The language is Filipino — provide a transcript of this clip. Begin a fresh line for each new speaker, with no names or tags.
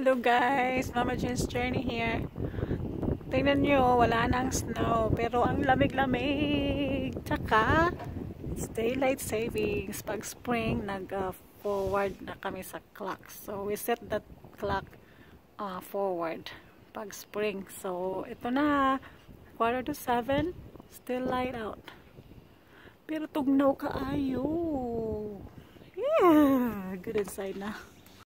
Hello guys, Mama Jen's Journey here. Tingnan nyo, wala nang snow pero ang lamig-lamig. Tsaka it's daylight savings. Pag spring, nag-forward na kami sa clock. So we set that clock forward pag spring. So ito na, 6:45, still light out. Pero tugnaw kaayo. Yeah, good inside na.